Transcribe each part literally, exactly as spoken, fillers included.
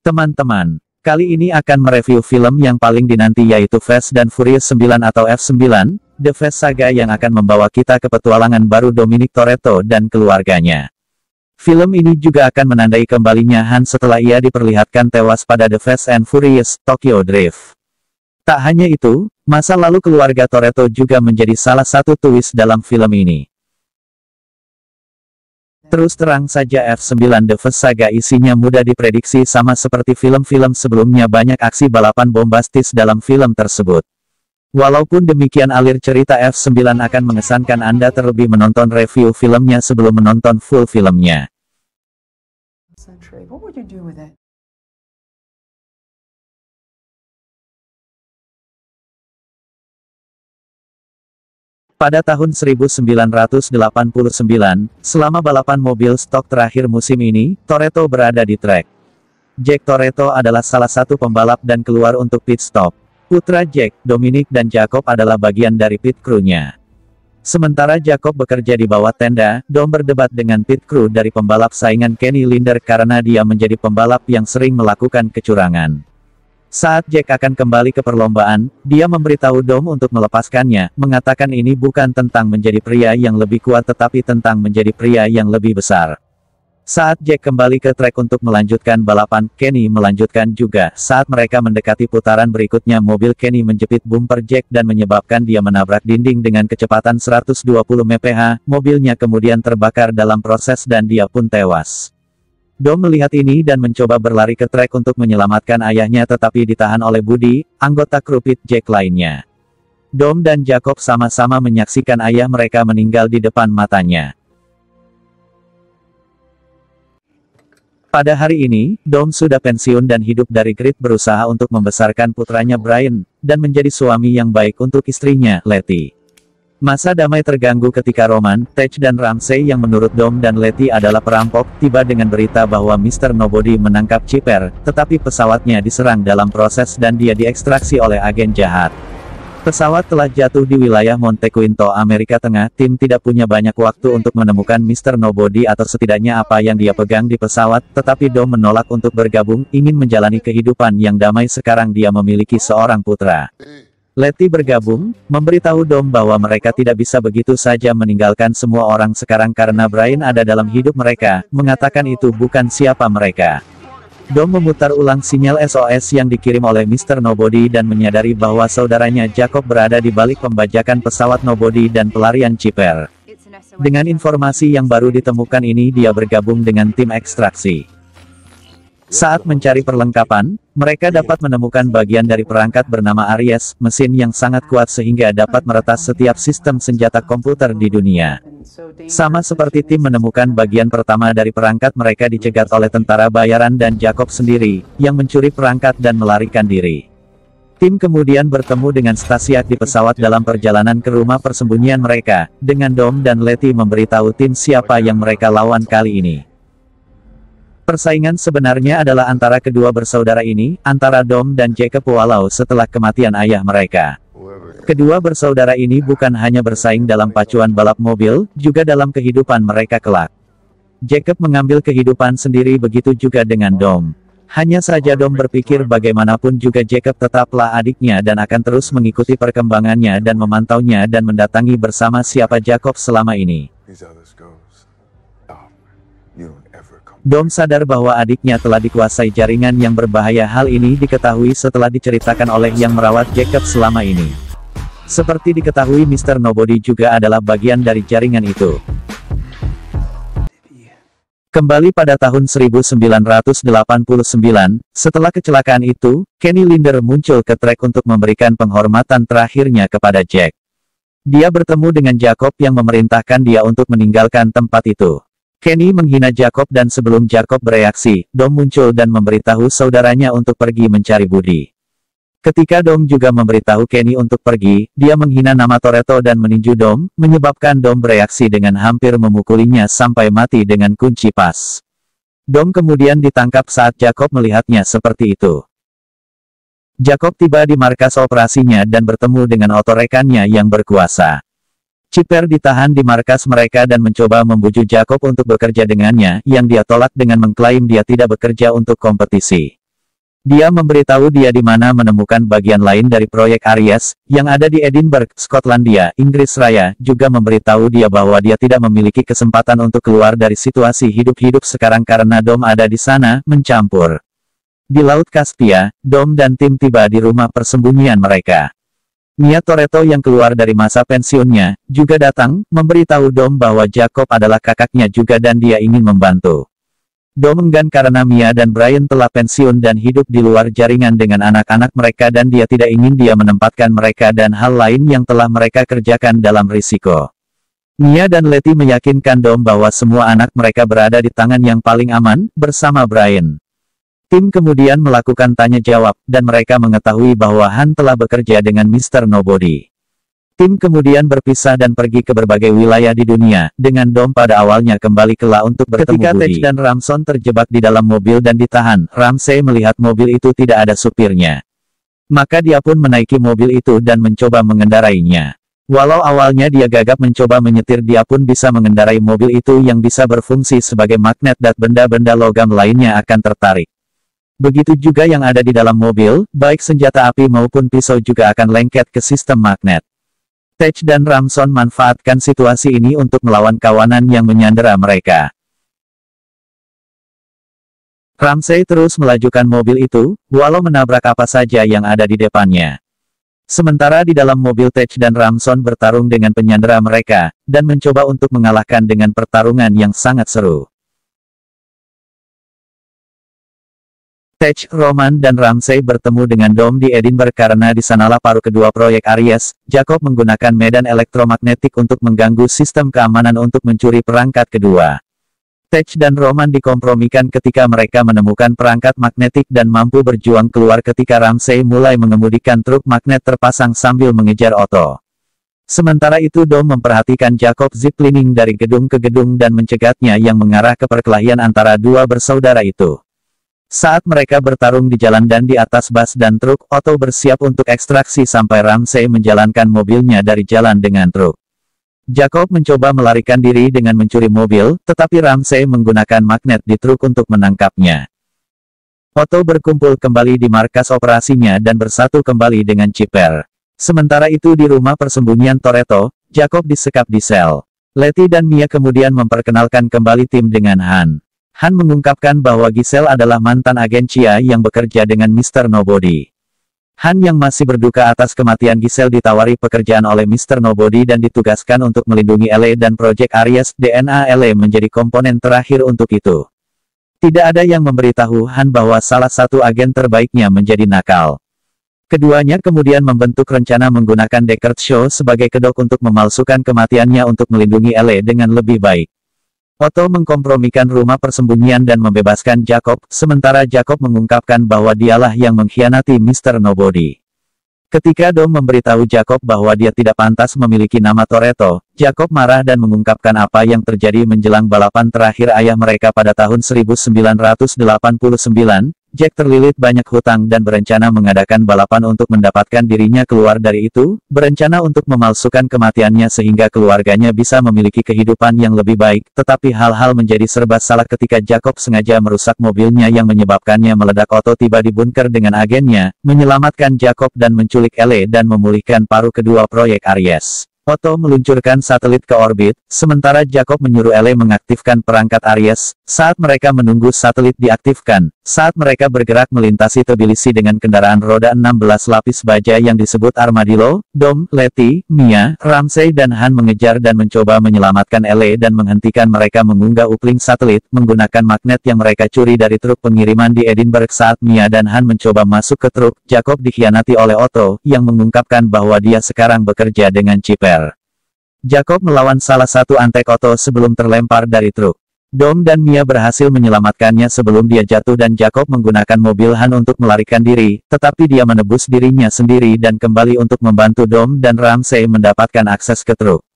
Teman-teman, kali ini akan mereview film yang paling dinanti yaitu Fast and Furious sembilan atau F sembilan, The Fast Saga yang akan membawa kita ke petualangan baru Dominic Toretto dan keluarganya. Film ini juga akan menandai kembalinya Han setelah ia diperlihatkan tewas pada The Fast and Furious, Tokyo Drift. Tak hanya itu, masa lalu keluarga Toretto juga menjadi salah satu twist dalam film ini. Terus terang saja F sembilan The Fast Saga isinya mudah diprediksi sama seperti film-film sebelumnya, banyak aksi balapan bombastis dalam film tersebut. Walaupun demikian alir cerita F sembilan akan mengesankan Anda terlebih menonton review filmnya sebelum menonton full filmnya. Pada tahun seribu sembilan ratus delapan puluh sembilan, selama balapan mobil stok terakhir musim ini, Toretto berada di trek. Jack Toretto adalah salah satu pembalap dan keluar untuk pit stop. Putra Jack, Dominic dan Jacob adalah bagian dari pit crew-nya. Sementara Jacob bekerja di bawah tenda, Dom berdebat dengan pit crew dari pembalap saingan Kenny Linder karena dia menjadi pembalap yang sering melakukan kecurangan. Saat Jack akan kembali ke perlombaan, dia memberitahu Dom untuk melepaskannya, mengatakan ini bukan tentang menjadi pria yang lebih kuat tetapi tentang menjadi pria yang lebih besar. Saat Jack kembali ke trek untuk melanjutkan balapan, Kenny melanjutkan juga. Saat mereka mendekati putaran berikutnya, mobil Kenny menjepit bumper Jack dan menyebabkan dia menabrak dinding dengan kecepatan seratus dua puluh mile per jam, mobilnya kemudian terbakar dalam proses dan dia pun tewas. Dom melihat ini dan mencoba berlari ke trek untuk menyelamatkan ayahnya tetapi ditahan oleh Buddy, anggota kru pit Jack lainnya. Dom dan Jacob sama-sama menyaksikan ayah mereka meninggal di depan matanya. Pada hari ini, Dom sudah pensiun dan hidup dari grit berusaha untuk membesarkan putranya Brian, dan menjadi suami yang baik untuk istrinya, Letty. Masa damai terganggu ketika Roman, Tej dan Ramsey yang menurut Dom dan Letty adalah perampok, tiba dengan berita bahwa mister Nobody menangkap Chipper, tetapi pesawatnya diserang dalam proses dan dia diekstraksi oleh agen jahat. Pesawat telah jatuh di wilayah Montequinto, Amerika Tengah. Tim tidak punya banyak waktu untuk menemukan mister Nobody atau setidaknya apa yang dia pegang di pesawat, tetapi Dom menolak untuk bergabung, ingin menjalani kehidupan yang damai sekarang dia memiliki seorang putra. Letty bergabung, memberitahu Dom bahwa mereka tidak bisa begitu saja meninggalkan semua orang sekarang karena Brian ada dalam hidup mereka, mengatakan itu bukan siapa mereka. Dom memutar ulang sinyal S O S yang dikirim oleh mister Nobody dan menyadari bahwa saudaranya Jacob berada di balik pembajakan pesawat Nobody dan pelarian Chipper. Dengan informasi yang baru ditemukan ini dia bergabung dengan tim ekstraksi. Saat mencari perlengkapan, mereka dapat menemukan bagian dari perangkat bernama Aries, mesin yang sangat kuat sehingga dapat meretas setiap sistem senjata komputer di dunia. Sama seperti tim menemukan bagian pertama dari perangkat, mereka dicegat oleh tentara bayaran dan Jacob sendiri, yang mencuri perangkat dan melarikan diri. Tim kemudian bertemu dengan Stasiak di pesawat dalam perjalanan ke rumah persembunyian mereka, dengan Dom dan Letty memberitahu tim siapa yang mereka lawan kali ini. Persaingan sebenarnya adalah antara kedua bersaudara ini, antara Dom dan Jacob walau setelah kematian ayah mereka. Kedua bersaudara ini bukan hanya bersaing dalam pacuan balap mobil, juga dalam kehidupan mereka kelak. Jacob mengambil kehidupan sendiri, begitu juga dengan Dom. Hanya saja Dom berpikir bagaimanapun juga Jacob tetaplah adiknya dan akan terus mengikuti perkembangannya dan memantaunya dan mendatangi bersama siapa Jacob selama ini. Dom sadar bahwa adiknya telah dikuasai jaringan yang berbahaya. Hal ini diketahui setelah diceritakan oleh yang merawat Jacob selama ini. Seperti diketahui mister Nobody juga adalah bagian dari jaringan itu. Kembali pada tahun seribu sembilan ratus delapan puluh sembilan, setelah kecelakaan itu, Kenny Linder muncul ke trek untuk memberikan penghormatan terakhirnya kepada Jack. Dia bertemu dengan Jacob yang memerintahkan dia untuk meninggalkan tempat itu. Kenny menghina Jacob dan sebelum Jacob bereaksi, Dom muncul dan memberitahu saudaranya untuk pergi mencari Buddy. Ketika Dom juga memberitahu Kenny untuk pergi, dia menghina nama Toretto dan meninju Dom, menyebabkan Dom bereaksi dengan hampir memukulinya sampai mati dengan kunci pas. Dom kemudian ditangkap saat Jacob melihatnya seperti itu. Jacob tiba di markas operasinya dan bertemu dengan otorekannya yang berkuasa. Chipper ditahan di markas mereka dan mencoba membujuk Jacob untuk bekerja dengannya, yang dia tolak dengan mengklaim dia tidak bekerja untuk kompetisi. Dia memberitahu dia di mana menemukan bagian lain dari proyek Aries, yang ada di Edinburgh, Skotlandia, Inggris Raya, juga memberitahu dia bahwa dia tidak memiliki kesempatan untuk keluar dari situasi hidup-hidup sekarang karena Dom ada di sana, mencampur. Di Laut Kaspia, Dom dan tim tiba di rumah persembunyian mereka. Mia Toretto yang keluar dari masa pensiunnya, juga datang, memberitahu Dom bahwa Jacob adalah kakaknya juga dan dia ingin membantu. Dom enggan karena Mia dan Brian telah pensiun dan hidup di luar jaringan dengan anak-anak mereka dan dia tidak ingin dia menempatkan mereka dan hal lain yang telah mereka kerjakan dalam risiko. Mia dan Letty meyakinkan Dom bahwa semua anak mereka berada di tangan yang paling aman, bersama Brian. Tim kemudian melakukan tanya jawab, dan mereka mengetahui bahwa Han telah bekerja dengan mister Nobody. Tim kemudian berpisah dan pergi ke berbagai wilayah di dunia, dengan Dom pada awalnya kembali ke La untuk bertemu Ketika Tej dan Ramson terjebak di dalam mobil dan ditahan, Ramsay melihat mobil itu tidak ada supirnya. Maka dia pun menaiki mobil itu dan mencoba mengendarainya. Walau awalnya dia gagap mencoba menyetir, dia pun bisa mengendarai mobil itu yang bisa berfungsi sebagai magnet dan benda-benda logam lainnya akan tertarik. Begitu juga yang ada di dalam mobil, baik senjata api maupun pisau juga akan lengket ke sistem magnet. Tej dan Ramson manfaatkan situasi ini untuk melawan kawanan yang menyandera mereka. Ramsay terus melajukan mobil itu, walau menabrak apa saja yang ada di depannya. Sementara di dalam mobil Tej dan Ramson bertarung dengan penyandera mereka, dan mencoba untuk mengalahkan dengan pertarungan yang sangat seru. Tej, Roman dan Ramsay bertemu dengan Dom di Edinburgh karena di sanalah paruh kedua proyek Aries. Jacob menggunakan medan elektromagnetik untuk mengganggu sistem keamanan untuk mencuri perangkat kedua. Tej dan Roman dikompromikan ketika mereka menemukan perangkat magnetik dan mampu berjuang keluar ketika Ramsay mulai mengemudikan truk magnet terpasang sambil mengejar Otto. Sementara itu Dom memperhatikan Jacob ziplining dari gedung ke gedung dan mencegatnya yang mengarah ke perkelahian antara dua bersaudara itu. Saat mereka bertarung di jalan dan di atas bus dan truk, Otto bersiap untuk ekstraksi sampai Ramsay menjalankan mobilnya dari jalan dengan truk. Jacob mencoba melarikan diri dengan mencuri mobil, tetapi Ramsay menggunakan magnet di truk untuk menangkapnya. Otto berkumpul kembali di markas operasinya dan bersatu kembali dengan Chipper. Sementara itu di rumah persembunyian Toretto, Jacob disekap di sel. Letty dan Mia kemudian memperkenalkan kembali tim dengan Han. Han mengungkapkan bahwa Giselle adalah mantan agen Chia yang bekerja dengan mister Nobody. Han yang masih berduka atas kematian Giselle ditawari pekerjaan oleh mister Nobody dan ditugaskan untuk melindungi L A dan Project Aries. D N A L A menjadi komponen terakhir untuk itu. Tidak ada yang memberitahu Han bahwa salah satu agen terbaiknya menjadi nakal. Keduanya kemudian membentuk rencana menggunakan Deckard Shaw sebagai kedok untuk memalsukan kematiannya untuk melindungi L A dengan lebih baik. Otto mengkompromikan rumah persembunyian dan membebaskan Jacob, sementara Jacob mengungkapkan bahwa dialah yang mengkhianati mister Nobody. Ketika Dom memberitahu Jacob bahwa dia tidak pantas memiliki nama Toretto, Jacob marah dan mengungkapkan apa yang terjadi menjelang balapan terakhir ayah mereka pada tahun seribu sembilan ratus delapan puluh sembilan. Jack terlilit banyak hutang dan berencana mengadakan balapan untuk mendapatkan dirinya keluar dari itu, berencana untuk memalsukan kematiannya sehingga keluarganya bisa memiliki kehidupan yang lebih baik, tetapi hal-hal menjadi serba salah ketika Jacob sengaja merusak mobilnya yang menyebabkannya meledak. Otto tiba di bunker dengan agennya, menyelamatkan Jacob dan menculik L A dan memulihkan paruh kedua proyek Aries. Otto meluncurkan satelit ke orbit, sementara Jacob menyuruh L A mengaktifkan perangkat Aries. Saat mereka menunggu satelit diaktifkan, saat mereka bergerak melintasi Tbilisi dengan kendaraan roda enam belas lapis baja yang disebut Armadillo, Dom, Letty, Mia, Ramsay dan Han mengejar dan mencoba menyelamatkan L A dan menghentikan mereka mengunggah uplink satelit, menggunakan magnet yang mereka curi dari truk pengiriman di Edinburgh. Saat Mia dan Han mencoba masuk ke truk, Jacob dikhianati oleh Otto, yang mengungkapkan bahwa dia sekarang bekerja dengan Chipper. Jacob melawan salah satu antek Otto sebelum terlempar dari truk. Dom dan Mia berhasil menyelamatkannya sebelum dia jatuh dan Jacob menggunakan mobil Han untuk melarikan diri, tetapi dia menebus dirinya sendiri dan kembali untuk membantu Dom dan Ramsay mendapatkan akses ke truk.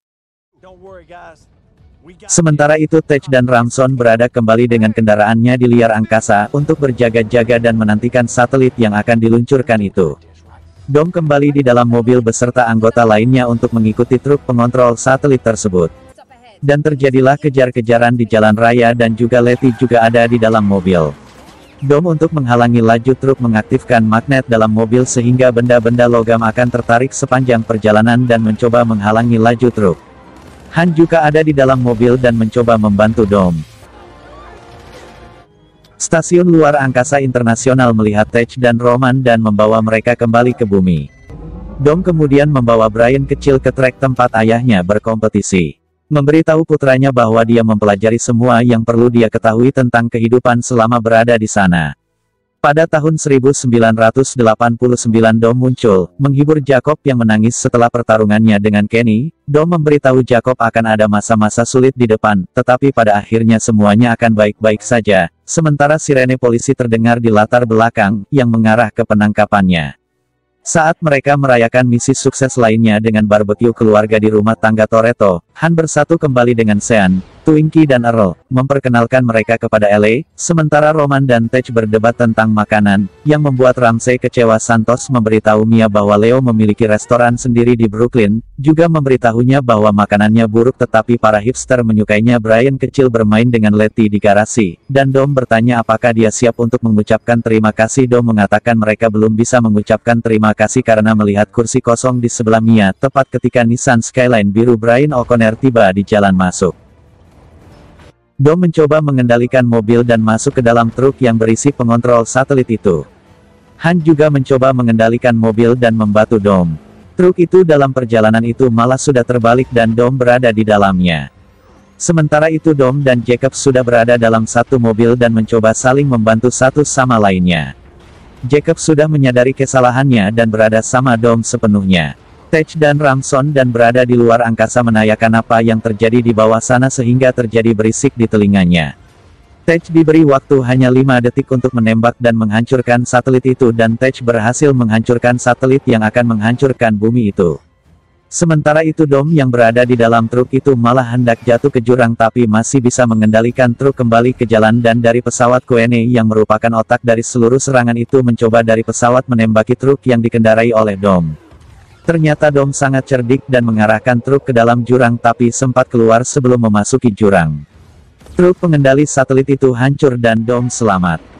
Sementara itu Tej dan Ramson berada kembali dengan kendaraannya di liar angkasa untuk berjaga-jaga dan menantikan satelit yang akan diluncurkan itu. Dom kembali di dalam mobil beserta anggota lainnya untuk mengikuti truk pengontrol satelit tersebut. Dan terjadilah kejar-kejaran di jalan raya dan juga Letty juga ada di dalam mobil. Dom untuk menghalangi laju truk mengaktifkan magnet dalam mobil sehingga benda-benda logam akan tertarik sepanjang perjalanan dan mencoba menghalangi laju truk. Han juga ada di dalam mobil dan mencoba membantu Dom. Stasiun Luar Angkasa Internasional melihat Tej dan Roman dan membawa mereka kembali ke bumi. Dom kemudian membawa Brian kecil ke trek tempat ayahnya berkompetisi. Memberitahu putranya bahwa dia mempelajari semua yang perlu dia ketahui tentang kehidupan selama berada di sana. Pada tahun seribu sembilan ratus delapan puluh sembilan Dom muncul, menghibur Jacob yang menangis setelah pertarungannya dengan Kenny. Dom memberitahu Jacob akan ada masa-masa sulit di depan, tetapi pada akhirnya semuanya akan baik-baik saja, sementara sirene polisi terdengar di latar belakang, yang mengarah ke penangkapannya. Saat mereka merayakan misi sukses lainnya dengan barbeque keluarga di rumah tangga Toretto, Han bersatu kembali dengan Sean, Twinkie dan Earl, memperkenalkan mereka kepada Ellie, sementara Roman dan Tej berdebat tentang makanan, yang membuat Ramsey kecewa. Santos memberitahu Mia bahwa Leo memiliki restoran sendiri di Brooklyn, juga memberitahunya bahwa makanannya buruk tetapi para hipster menyukainya. Brian kecil bermain dengan Letty di garasi, dan Dom bertanya apakah dia siap untuk mengucapkan terima kasih. Dom mengatakan mereka belum bisa mengucapkan terima kasih karena melihat kursi kosong di sebelah Mia, tepat ketika Nissan Skyline biru Brian O'Connor tiba di jalan masuk. Dom mencoba mengendalikan mobil dan masuk ke dalam truk yang berisi pengontrol satelit itu. Han juga mencoba mengendalikan mobil dan membantu Dom. Truk itu dalam perjalanan itu malah sudah terbalik dan Dom berada di dalamnya. Sementara itu Dom dan Jacob sudah berada dalam satu mobil dan mencoba saling membantu satu sama lainnya. Jacob sudah menyadari kesalahannya dan berada sama Dom sepenuhnya. Tej dan Ramson dan berada di luar angkasa menanyakan apa yang terjadi di bawah sana sehingga terjadi berisik di telinganya. Tej diberi waktu hanya lima detik untuk menembak dan menghancurkan satelit itu dan Tej berhasil menghancurkan satelit yang akan menghancurkan bumi itu. Sementara itu Dom yang berada di dalam truk itu malah hendak jatuh ke jurang tapi masih bisa mengendalikan truk kembali ke jalan dan dari pesawat Queenie yang merupakan otak dari seluruh serangan itu mencoba dari pesawat menembaki truk yang dikendarai oleh Dom. Ternyata Dom sangat cerdik dan mengarahkan truk ke dalam jurang tapi sempat keluar sebelum memasuki jurang. Truk pengendali satelit itu hancur dan Dom selamat.